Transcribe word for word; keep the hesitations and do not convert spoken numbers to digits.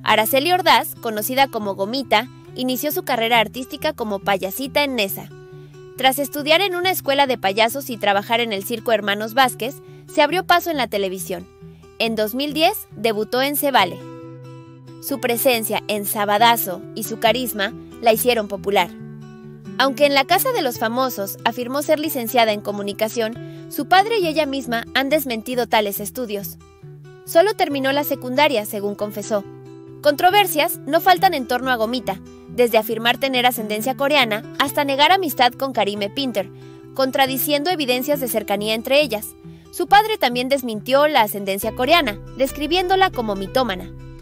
Araceli Ordaz, conocida como Gomita, inició su carrera artística como payasita en Nesa. Tras estudiar en una escuela de payasos y trabajar en el Circo Hermanos Vázquez, se abrió paso en la televisión. En dos mil diez debutó en Se Vale. Su presencia en Sabadazo y su carisma la hicieron popular. Aunque en La Casa de los Famosos afirmó ser licenciada en comunicación, su padre y ella misma han desmentido tales estudios. Solo terminó la secundaria, según confesó. Controversias no faltan en torno a Gomita, desde afirmar tener ascendencia coreana hasta negar amistad con Karime Pinter, contradiciendo evidencias de cercanía entre ellas. Su padre también desmintió la ascendencia coreana, describiéndola como mitómana.